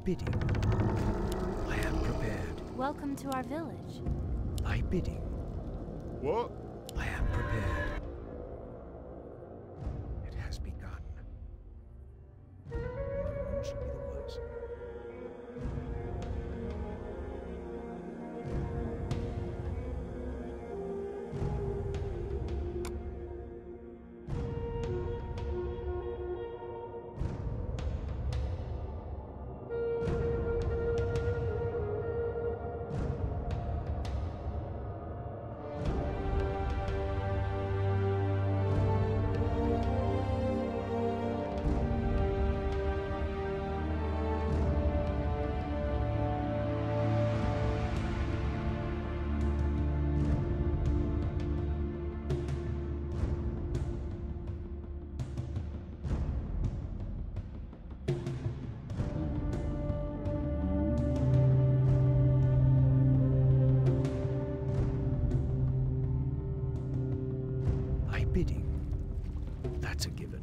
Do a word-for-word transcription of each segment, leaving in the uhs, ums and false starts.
bidding. I am prepared. Welcome to our village. Thy bidding. What? I am prepared. It has begun. No one shall be the wiser. Bidding. That's a given.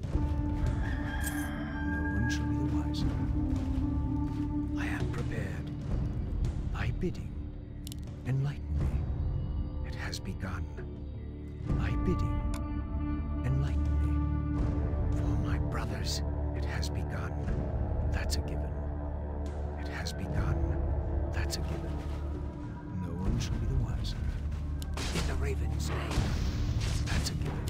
No one shall be the wiser. I am prepared. Thy bidding. Enlighten me. It has begun. Thy bidding. Enlighten me. For my brothers, it has begun. That's a given. It has begun. That's a given. No one shall be the wiser. In the Raven's name. That's a given.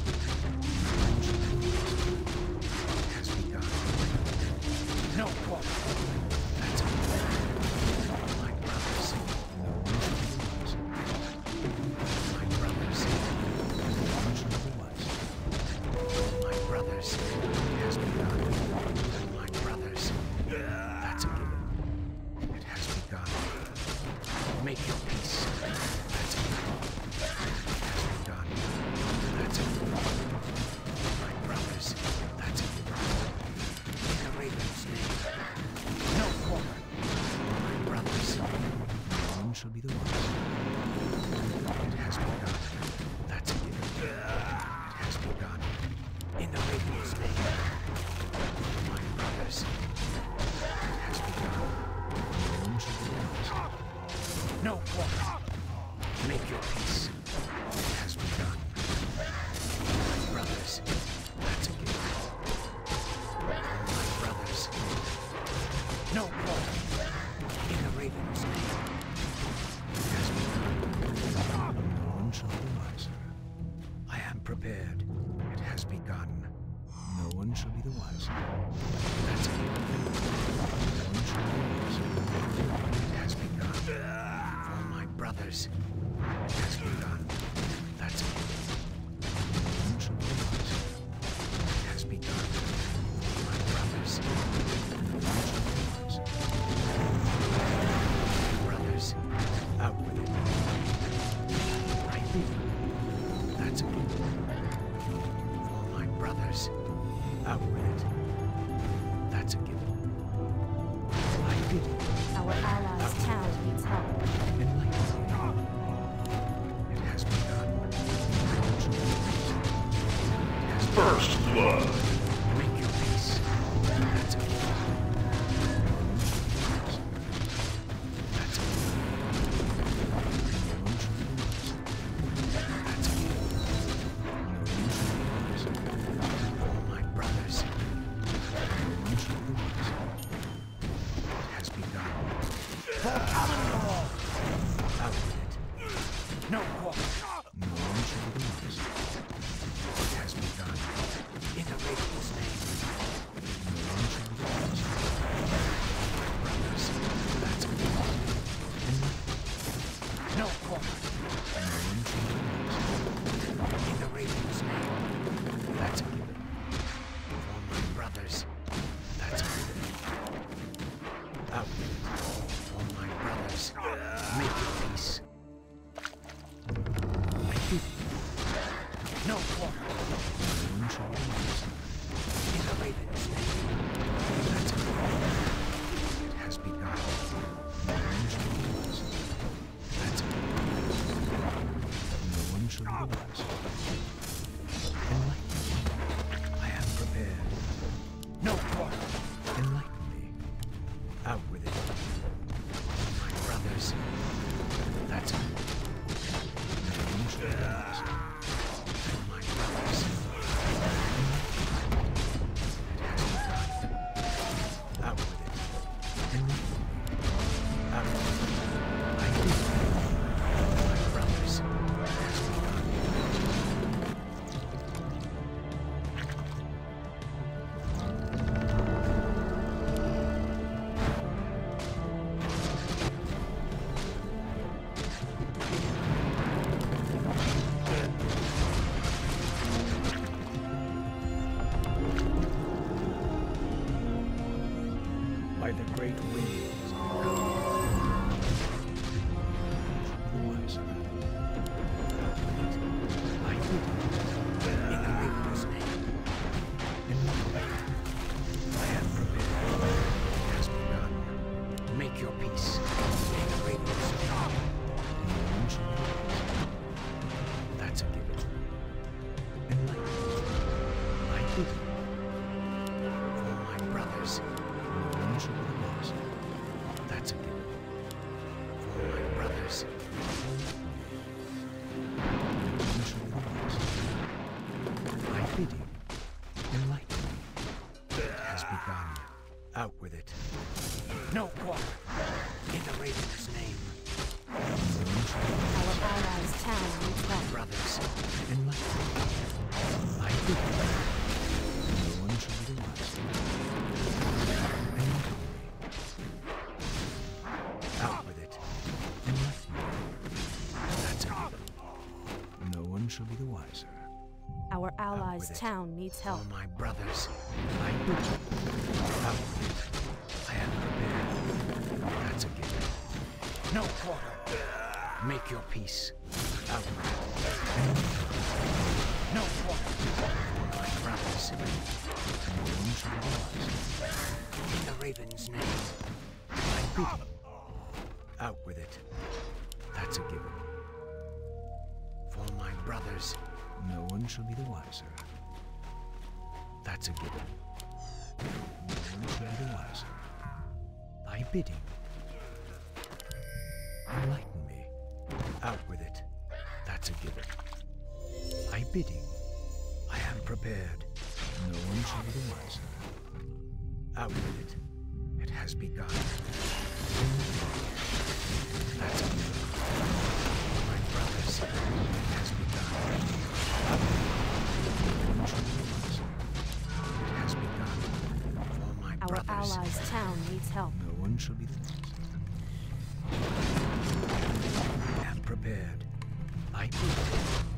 It has begun. No quarter. That's a given. My brothers, no one shall be the wiser. My brothers, no one shall be the wiser. My brothers, it has begun. My brothers, that's a given. It has begun. Make your peace. That's a given. That's a given. My brothers, that's a given. In the Raven's name. No quarter. My brothers, no one shall be the wiser. It has begun. That's a given. It has begun. In the Raven's name. My brothers, it has begun. No one shall be the wiser. No quarter. Make your peace. It has begun. My brothers, that's a given. My brothers, no quarter. In the Raven's name. It has begun. No one shall be wiser. I am prepared. It has begun. No one shall be the wiser. That's a given. No one shall be the wiser. It has begun. For my brothers, it has begun. That's a given. It has begun. My brothers. Brothers, out with it. I bid. That's a given. For my brothers, out with it. That's a given. I bid. Our allies' town needs help. Enlighten me. It has begun. First blood. Make your peace. That's a given. That's a given. That's a given. All my brothers. It has begun. For Alanor! Out with it. No quarter. No one shall be the wiser. It has begun. In the Raven's name. No one shall be the wiser. My brothers, that's a given. No quarter. No one shall be the wiser. In the Raven's name. That's a given. For my brothers, that's a given. Out with it. For my brothers, By the great winds of the wiser. I bid you, in the Reaper's name, in my way, I am prepared. It has begun. Make your peace. In the Reaper's name. That's a given. Enlightened. I bid you. For my brothers, no one shall be the wiser. That's a given. For my brothers, no one shall be the wiser. I bid you, enlighten me. It has begun. Out with it. No quarter. In the Raven's name. Our allies' town needs help. Brothers, enlighten me. I bid you. No one shall be the wiser. Enlighten me. Out with it. Enlighten me. That's a given. No one shall be the wiser. Our allies' with it. town needs help. For my brothers, I bid you. Out with it. I am prepared. That's a given. No quarter. Make your peace. Out with it. No quarter. For my brothers, no one shall be the wiser. In the Raven's name, I bid you. Out with it. That's a given. For my brothers, no one shall be the wiser. That's a given. No one shall be the wiser. Thy bidding. Enlighten me. Out with it. That's a given. Thy bidding. I am prepared. No one shall be the wiser. Out with it. It has begun. That's a given. My brothers, it has begun. Out with it. No one shall be the wiser. It has begun. For my Our brothers, allies' town needs help. no one shall be the wiser. I am prepared. I bid you.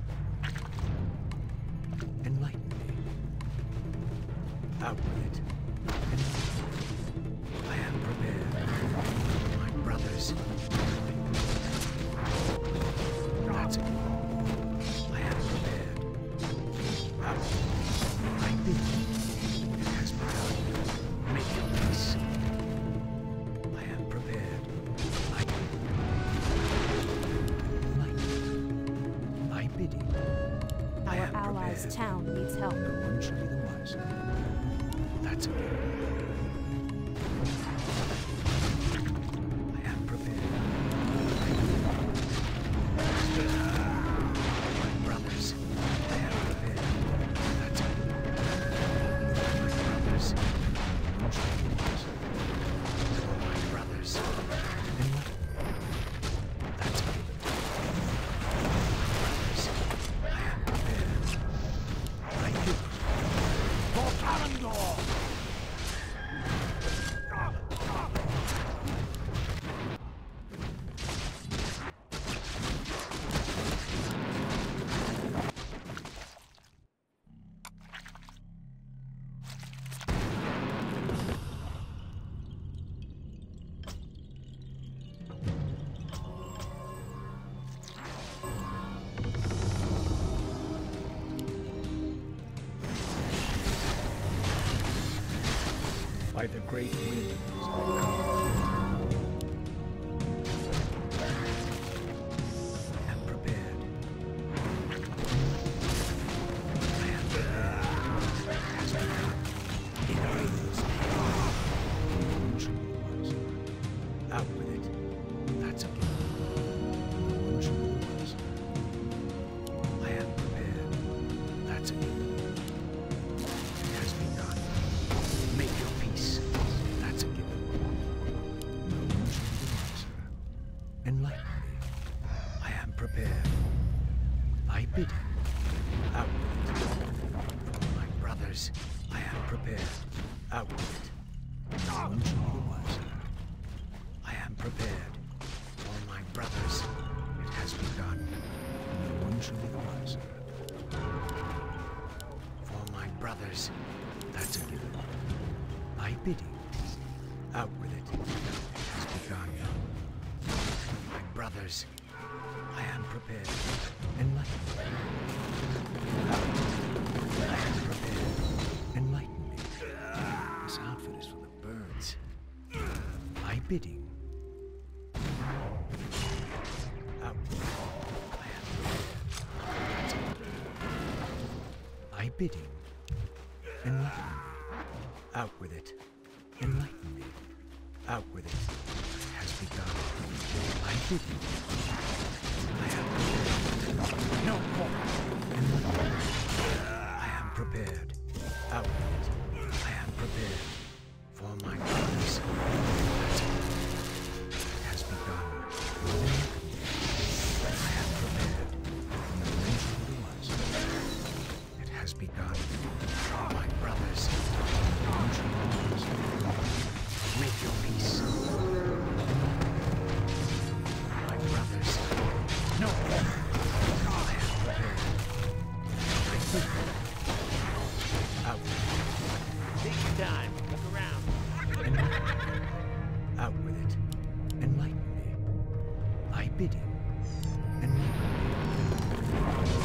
Enlighten me. Out with it. Enlighten me. I am prepared. My brothers. That's it. I am prepared. Out with it. I bid you. It has begun. Make your peace. I am prepared. I Enlighten. I bid you. I Our am allies' prepared. town needs help. No one shall be the wiser. That's a given. I am prepared. My brothers, I am prepared. That's a given. My brothers, no one shall be the wiser. My brothers, enlighten. That's a given. I am prepared. I do. For Kalendor! By the great winds I am prepared. I am prepared. As we come in the Raven's name. No one shall be the wiser. Out with it. That's a given. No one shall be the wiser. I am prepared. That's a given. It has begun. Make your peace. That's a given. No one shall be the wiser. Enlighten me. I am prepared. I bid you. Out with it. For my brothers, I am prepared. Out with it. No one shall be the wiser. I am prepared. For my brothers, it has begun. No one shall be the wiser. For my brothers, that's a given. I bid you. Out with it. It has begun. My brothers, I am prepared. Enlighten me. I am prepared. Enlighten me. This outfit is for the birds. My bidding. Out with it. I am prepared. My bidding. Enlighten me. Out with it. Enlighten me. Out with it. It has begun. I bid you. I am prepared. No more. Enlighten me. I am prepared. Out with it. I am prepared. For my brothers. It has begun. Enlighten me. I am prepared. No mention of the was. It has begun. For my brothers. No mention of the was. Make your peace. My brothers. No. I am prepared. I bid you. Out. Take your time. Look around. Enlighten me. Out with it. Enlighten me. I bid you. Enlighten me.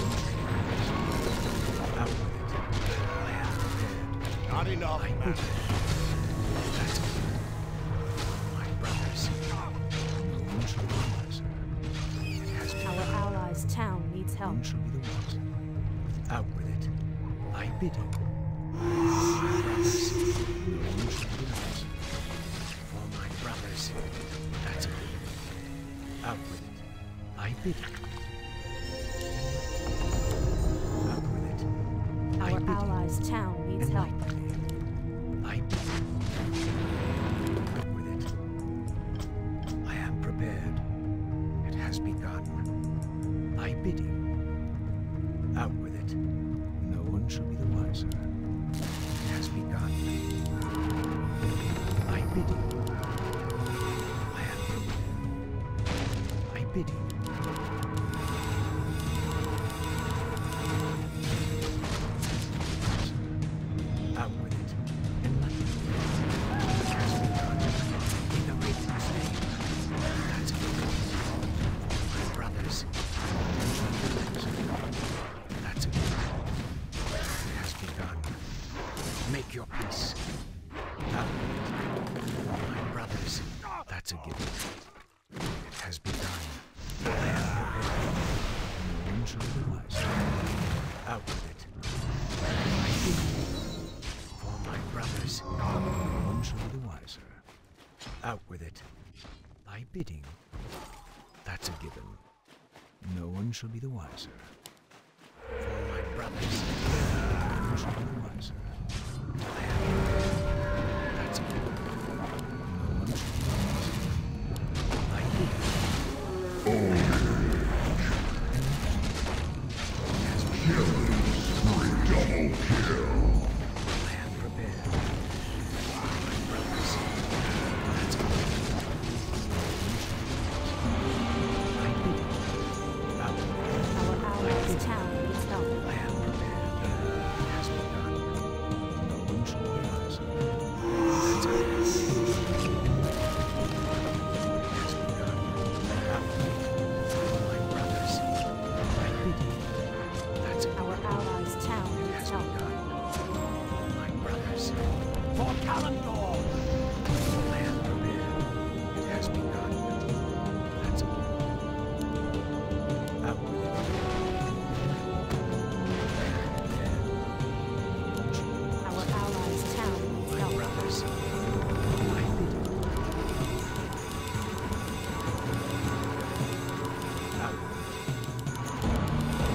Out with it. I am prepared. Not enough, I bid man. you. That's it. My brothers. No one shall be wiser. It has been Our allies' town needs help. one shall be the wiser. Out with it. I bid you. My brothers. No one shall be the wiser. For my brothers. That's it. Out with it. I bid you. Out with it. I Our bid you. allies' town needs help. Enlighten me. I bid you. Out with it. I am prepared. It has begun. I bid you. Out with it. No one shall be the wiser. It has begun. I bid you. I am prepared. I bid you. Out with it. Enlighten me. It has begun. In the Raiden's name. That's it. My brothers. That's it. It has begun. Make your peace. Out with it. My brothers. That's a given. It has begun. I am prepared. No one shall be wiser. Out with it. I bid you. For my brothers. No one shall be the wiser. Out with it. Thy bidding. That's a given. No one shall be the wiser. For my brothers. No one shall be the wiser. I am prepared. That's a given. No one shall be the wiser. I bid you. I am prepared. It has begun. Double kill. I am prepared. My brothers. That's a given. I bid you. Out. Our allies' town needs help. I am prepared. It has begun. No one shall be wiser. That's a given. It has begun. Out. My brothers. I bid you. That's a given. Our allies' town It needs has help. begun. My brothers. For Kalimdor! I am prepared. It has begun. That's a given. Out with it. Our allies' town needs My help. brothers. I bid you. Out with it.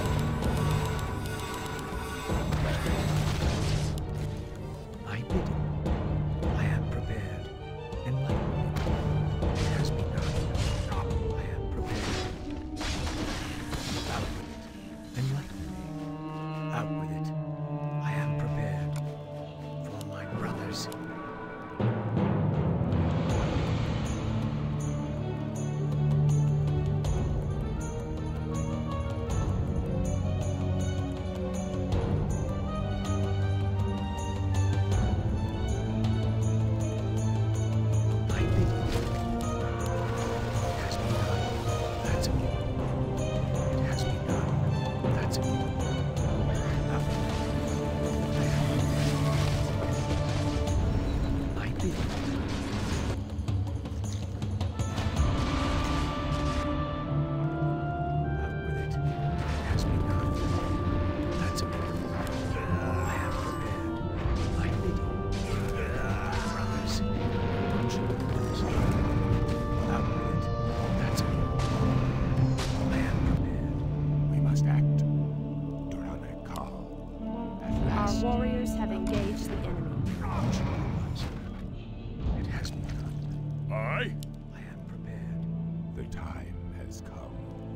I bid you. I am prepared. Enlighten me. It has begun. I am prepared. Out with it. Enlighten me. Out with it. I am prepared. For my brothers. warriors have engaged the enemy. It has begun. I? I am prepared. The time has come.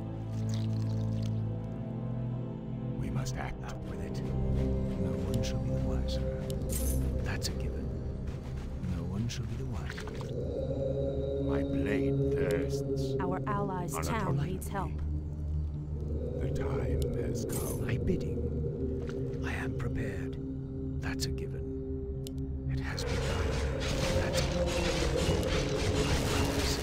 We must act. Out with it. No one shall be the wiser. That's a given. No one shall be the wiser. My blade thirsts. Our allies' On a town tornado. needs help. The time has come. My bidding. I am prepared. That's a given. It has begun. That's a given. My brothers.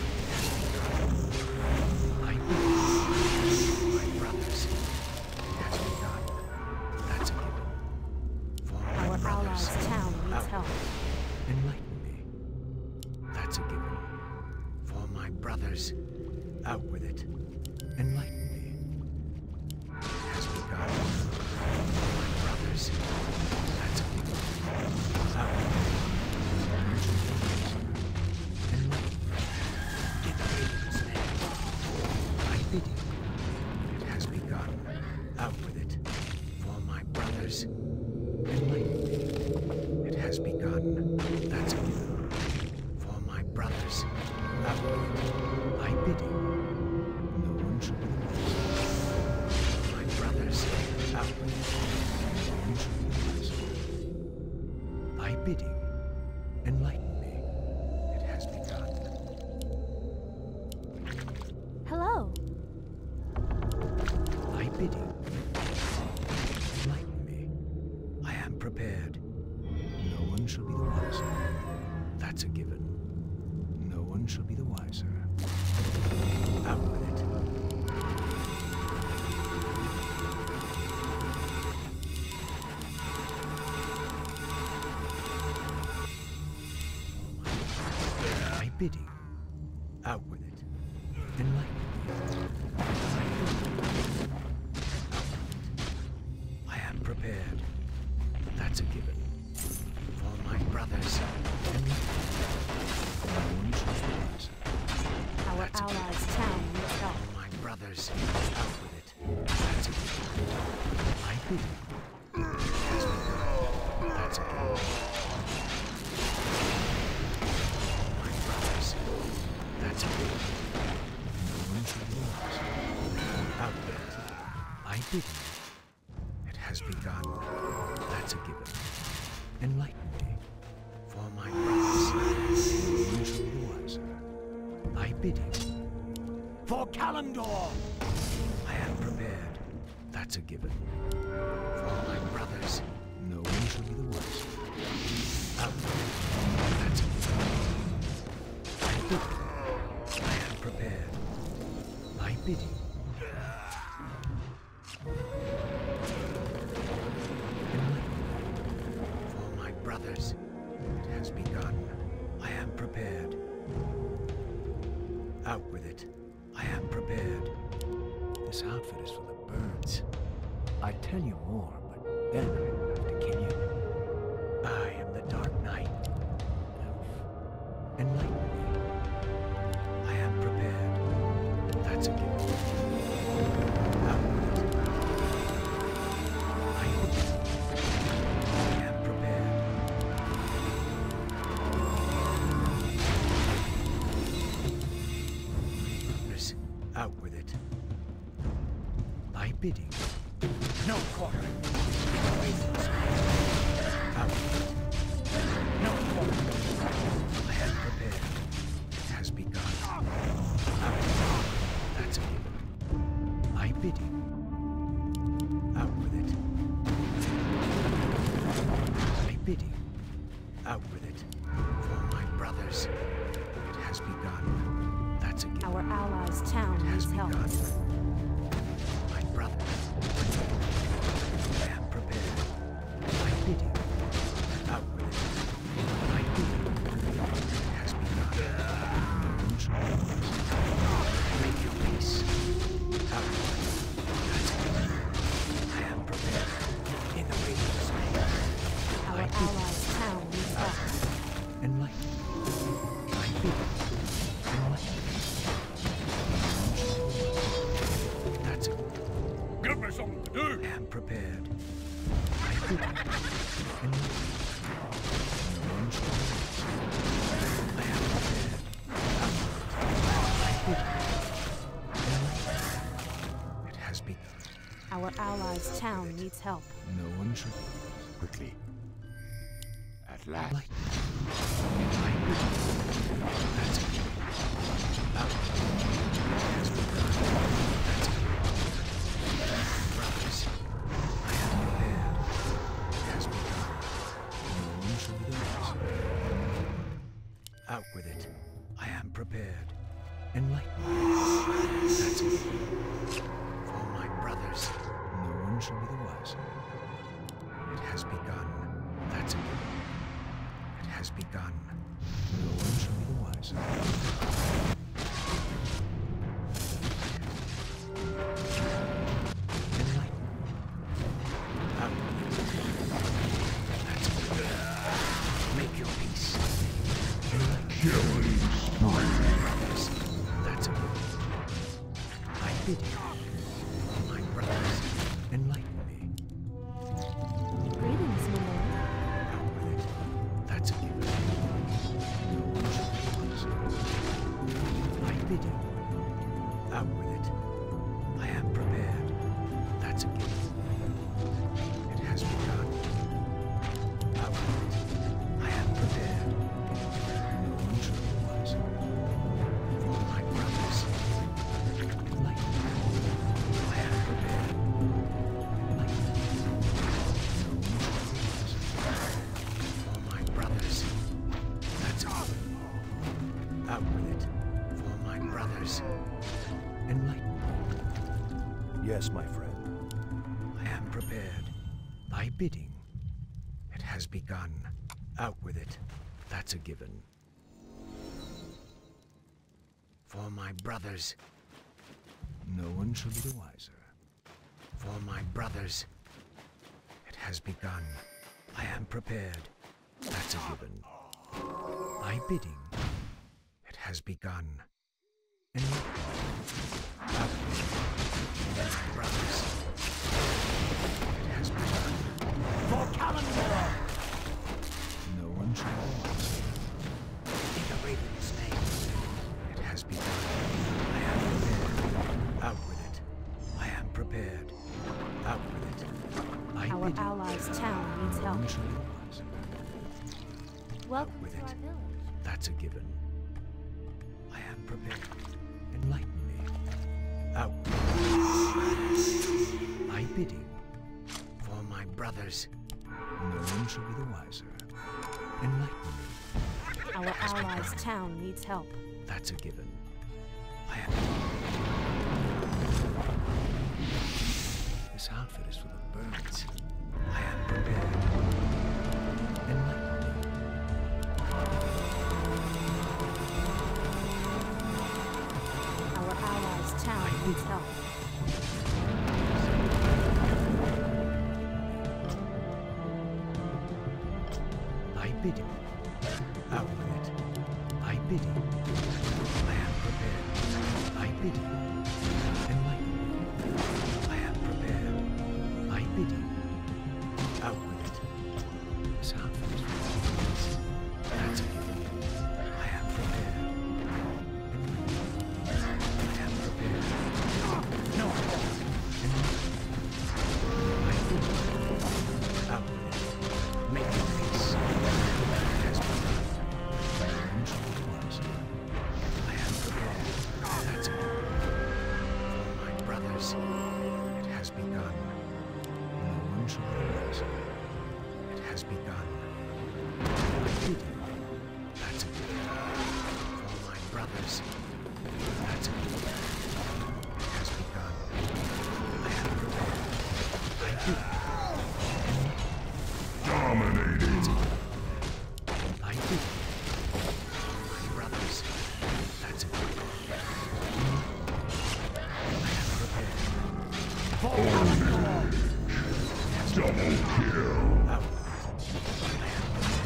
My bidding. My brothers. It has begun. That's a given. For my Our brothers. allies' town needs Out. help. Enlighten me. That's a given. For my brothers. Out with it. Enlighten me. It has begun. For my brothers. That's a given. Out with it. Enlighten me. In Raiden's name. My bidding. It has begun. Out with it. For my brothers. Enlighten me. It has begun. That's a given. For my brothers. Out with it. My bidding. No one shall be the wiser. For my brothers. Out with it. No one shall be the wiser. My bidding. Enlighten me. It has begun. Hello. My bidding. Enlighten me. I am prepared. No one shall be the wiser. That's a given. No one shall be the wiser. Out with it. My bidding. Out with it. Enlighten me. My bidding. I am prepared. That's a given. For my brothers. Enlighten me. No one shall be wiser. Our That's a given. allies' town needs help. For my brothers. Out with it. That's a given. My bidding. Has begun. That's a given. My brothers. That's a given. No one shall be wiser. Out with it. My bidding. It has begun. That's a given. Enlighten me. For my brothers. No one shall be the wiser. My bidding. For Kalimdor! I am prepared. That's a given. For my brothers. No one shall be the wiser. Out with it. That's a given. My bidding. I am prepared. My bidding. For my brothers, it has begun. I am prepared. Out with it. I am prepared. This outfit is for the birds. I'd tell you more, but then I would have to kill you. I am the Dark Knight. Elf. Enlighten me. I am prepared. That's a given. Out with it. I am I am prepared. Brothers, out with it. My bidding. No quarter. Out with it. No quarter. I am prepared. It has begun. Out with it. That's a given. My bidding. Out with it. My bidding. Out with it. For my brothers. It has begun. That's a given. Our allies' town It has needs help. begun. My brothers. I am prepared. My bidding. Out with it. My bidding. It has begun. No one shall be wiser. Make your peace. Out with it. That's a given. I am prepared. In the Raiden's name. Our My bidding. allies' town needs Out help. with it. Enlighten me. My bidding. Enlighten me. That's a Give me something to do. I am prepared. My bid you. Enlighten me. No one shall be wiser. I am prepared. I bid you. Enlighten me. It has begun. Our allies' town needs help. No one should Quickly. At last. light. I bid you. That's it. Out. It has begun. That's it. Brothers, I am prepared. It has begun. No one should be the wiser. Out with it. I am prepared. Enlighten me. That's it. For my brothers, no one shall be the wiser. It has begun. That's it. It has begun. No one shall be the wiser. Enlighten me. Out with it. That's it. Make your peace. Enlighten Killing spree. brothers. That's it. I bid you. My brothers, enlighten me. Greetings, my lord. Out with it. That's a given. No one shall be wiser. I bid you. Out with it. I am prepared. That's a given. It has begun. Out with it. I am prepared. No one shall be wiser. For my brothers, enlighten me. I am prepared. Enlighten me. No one shall be wiser. For my brothers, that's all. Out with it. For my brothers, enlighten me. Yes, my friend. I am prepared. Thy bidding. It has begun. Out with it. That's a given. For my brothers, no one shall be the wiser. For my brothers, it has begun. I am prepared. That's a given. Thy bidding. It has begun. And out with it. For my brothers, it has begun. For Kalimdor! No one shall be wiser. In the Raven's name, it has begun. I am prepared. Out with it. I am prepared. Out with it. I Our bid you. allies' town needs No help. one shall be wiser. Welcome with to it. our village. That's a given. I am prepared. Enlighten me. Out. I bidding. For my brothers, no one shall be the wiser. Enlighten me. Our allies' town needs help. That's a given. I am. This outfit is for the birds. I am prepared. Enlighten me. Our allies' town needs help. I bid you. Out with it. I bid you. I am prepared. I bid you. Enlighten me. I am prepared. I bid you. Out with it. This outfit is for the birds. That's a given. I am prepared. Enlighten me. I am prepared. No. Enlighten me. I bid you. Out with it. Make your peace. It has begun. No one shall be wiser. I am prepared. That's it. For my brothers, it has begun. No one shall be wiser. It has begun. I bid you. That's it. For my brothers, that's it. It has begun. I am prepared. I bid you. Dominating. I did it. My brothers, that's it. I am prepared. Double kill. Out. I am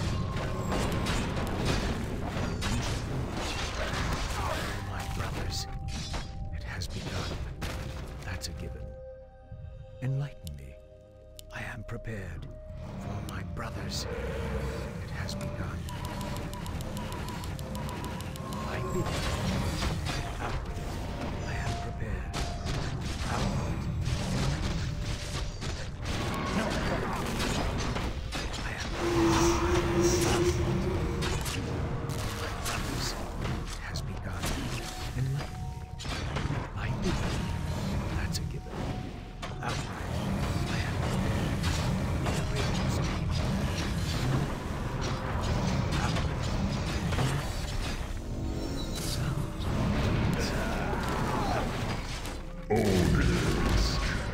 prepared. My brothers, it has begun. That's a given. Enlighten me. I am prepared. brothers, it has begun. I bid it. Out with it. I am prepared. Out with it. No. I am prepared. Brothers, it has begun. Enlighten me. I bid it. That's a given. Out with it. I am prepared. In the Raven's name. Out with it. Orders.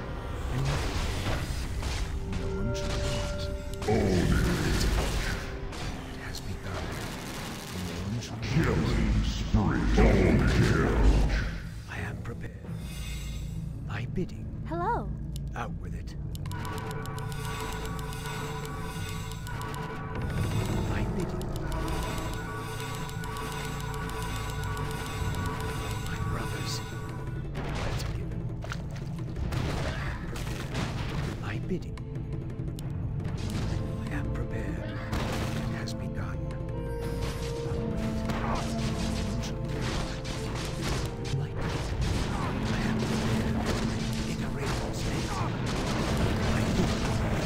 No one should pass. Orders. It has begun. No one should Killing spree. Double kill. I am prepared. My bidding. Hello. Out with it. My bidding. My brothers. That's a given. I am prepared. My bidding. I am prepared. It has begun. Out with it. Like it. I am prepared. In a Raven's name. My bidding.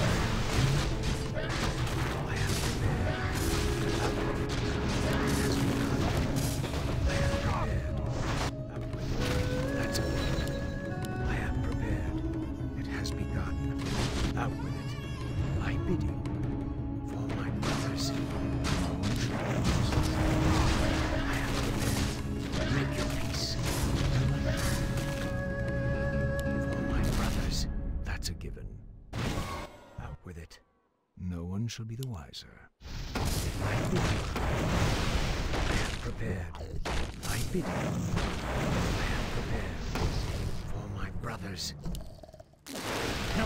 I am prepared. Out with it. It has begun. I am prepared. Out with it. That's a given. I am prepared. It has begun. Out with it. My bidding. For my brothers. I am prepared. Make your peace. For my brothers. That's a given. Out with it. No one shall be the wiser. My bidding. I am prepared. My bidding. I am prepared. For my brothers. No.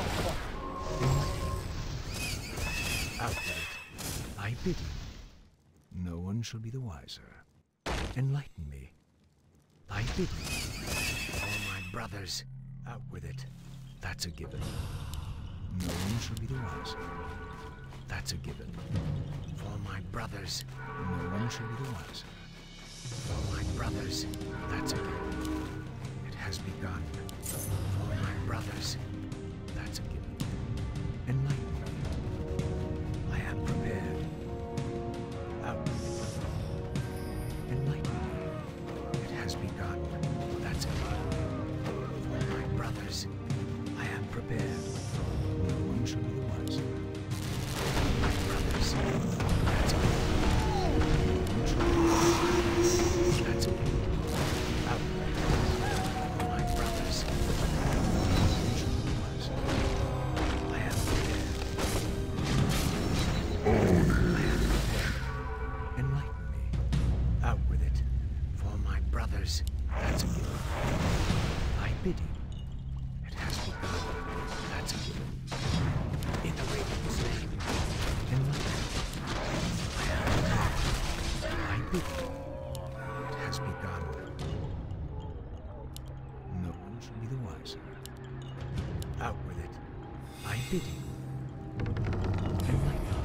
Out with it. My bidding. No one shall be the wiser. Enlighten me. My bidding. For my brothers. Out with it. That's a given. No one shall be the wiser. That's a given. For my brothers. No one shall be the wiser. For my brothers. That's a given. It has begun. For my brothers. That's a given. Enlighten me. I am prepared. Out with it. Enlighten me. It has begun. That's a given. For my brothers. I am prepared. No one shall be the wiser. My brothers. That's a given. No one shall be the wiser. That's a given. Out with it. For my brothers. No one shall be the wiser. I am prepared. Orders. Enlighten me. Out with it. For my brothers. That's a given. My bidding. It has begun. That's a given. In the Raven's name. Enlighten me. I am prepared. My bidding. It has begun. No one shall be the wiser. Out with it. My bidding. Enlighten me.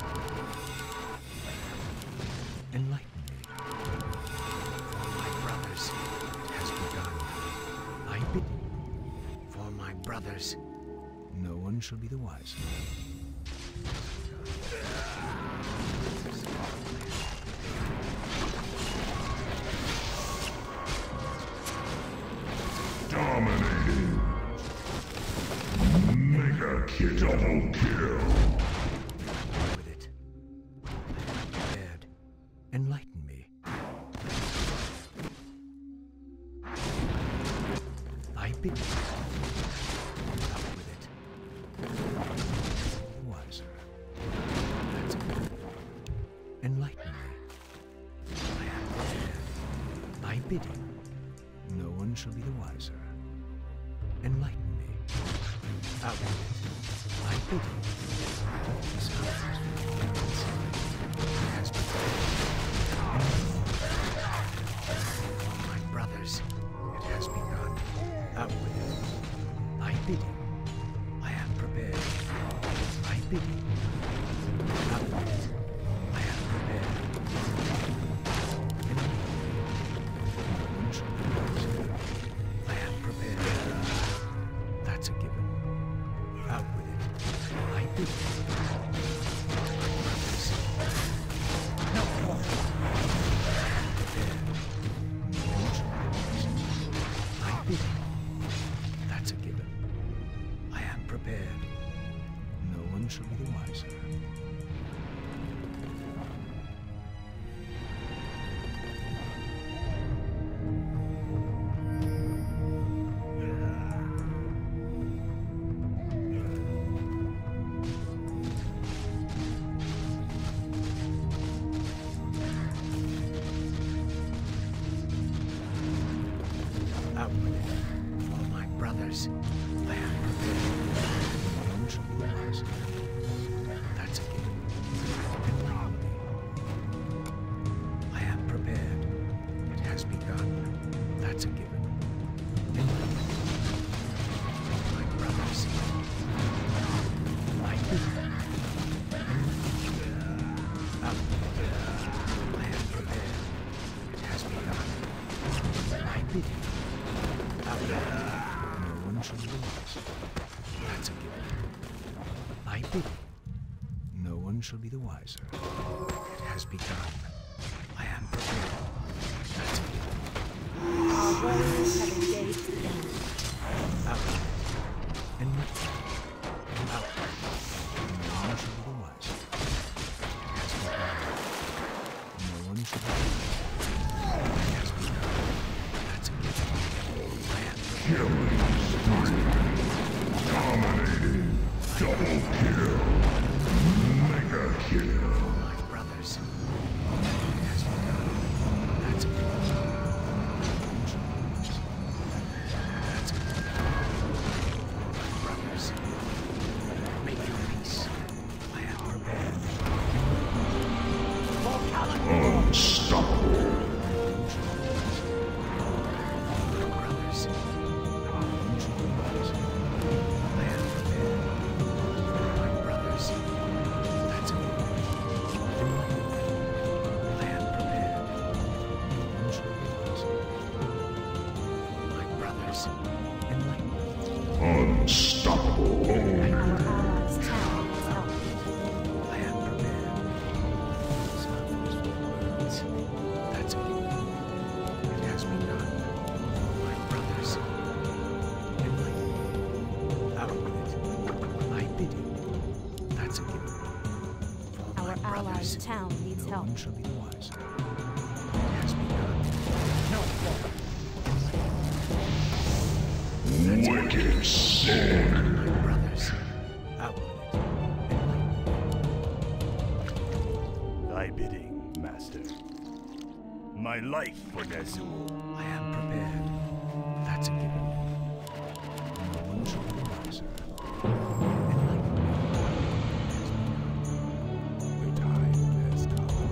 Enlighten me. For my brothers, it has begun. My bidding. For my brothers, no one shall be the wiser. Dominating. Mega kill. Double kill. With it. I am prepared. Enlighten me. I bid you. Out with it. Wiser. That's it. Enlighten me. I am prepared. My bidding. No one shall be the wiser. Enlighten me. Out with it. My bidding. Has begun. For my brothers, it has begun. Out with it. My bidding. I am prepared. My bidding. brothers, I am prepared. None shall be the wiser. That's a given. Enlighten me. I am prepared. It has begun. That's a given. Enlighten me. My brothers, I bid you. Out. I am prepared. It has begun. I bid you. Out. No one shall lose. That's a given. I bid you. No one shall be the wiser. It has begun. I am prepared. That's a given. Our warriors have engaged the enemy. Out. And out. No one shall be the wiser. It has begun. No one shall be the wiser. It has begun. That's a given. I am Killing spree. Dominating. Double kill. Mega kill. my brothers. It has begun. That's a given. That's a given. My brothers. Make your peace. I am prepared. For Kalimdor! Unstoppable. My brothers. I am prepared. My brothers. That's a given. I am prepared. My brothers. Enlighten me. Unstoppable. Our allies' town is help. I am prepared. It's not finished with words. That's a given. It has begun. My brothers. Enlighten me. Out with it. I bid you. That's a given. For Our my allies' brothers. town needs No help. one shall be the wiser. It has begun. No quarter. Wicked sin. My brothers. Out with it. Enlighten me. Thy bidding, master. My life for Ner'zhul. I am prepared. That's a given. No one shall be the wiser. Enlighten me. The time has come.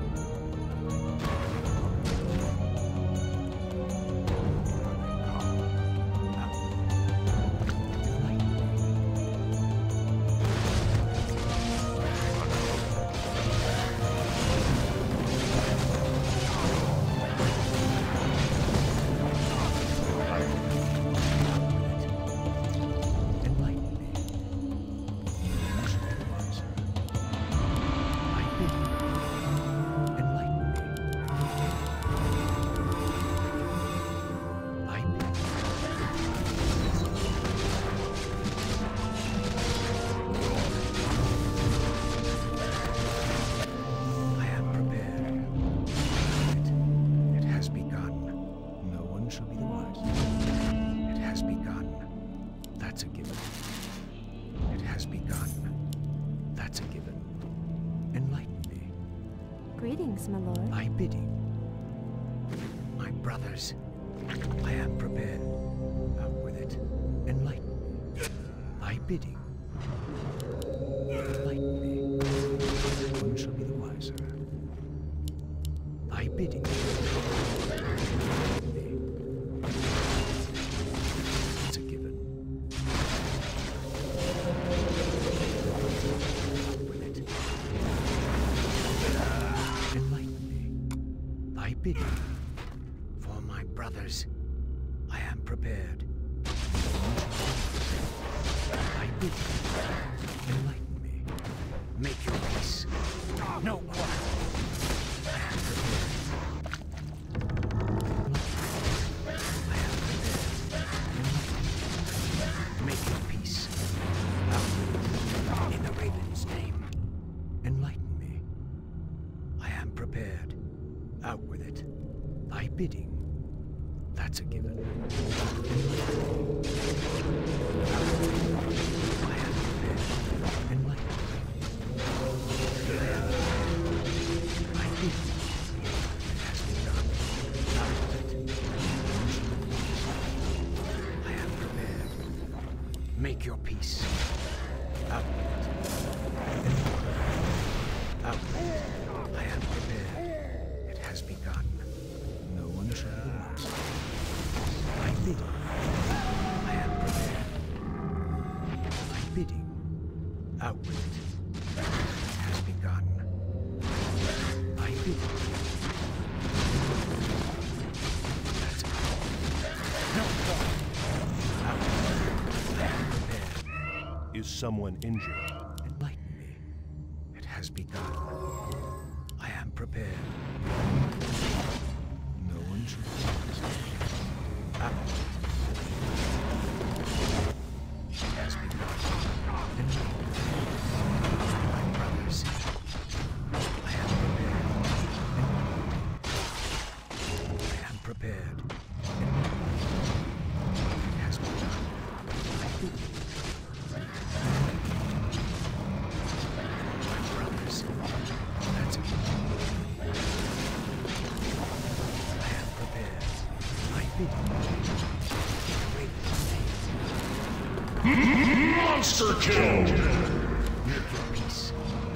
Out. Enlighten me. Enlighten me. No one shall be the wiser. I bid you. Enlighten me. I bid you. I am prepared. It, it has begun. No one shall be the wiser. It has begun. That's a given. It has begun. That's a given. Enlighten me. Greetings, my lord. I bid you. My brothers, I am prepared. Out with it. Enlighten me. I bid you. Enlighten me. No one shall be the wiser. I bid you. Enlighten me. It's a given. Out with it. Enlighten me. I bid you. For my brothers, I am prepared. I bid you. Enlighten me. Make your peace. No quarter. I am prepared. I am prepared. Make your peace. Out with it. In the Raven's name. Enlighten me. I am prepared. Out with it. Thy bidding. That's a given. I am prepared. Enlighten me. I bid you. It has begun. Out with it. I am prepared. Make your peace. Outward. Outward. I am prepared. It has begun. No one shall lose. My bidding. I am prepared. My bidding. Outward. It has begun. My bidding. That's all. No more. Outward. I am prepared. Is someone injured? Enlighten me. It has begun. I am prepared. No one should lose. Outward. It has begun. Enlighten me. My brothers. I am prepared. I am prepared. It has begun. I bid you. My brothers. That's it. I am prepared. I bid you. Monster kill! Make your peace.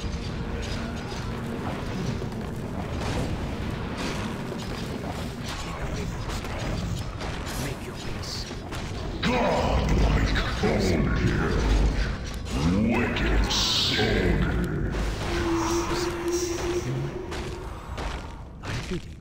Make your peace. Godlike overkill. Wicked soldier. I bid you.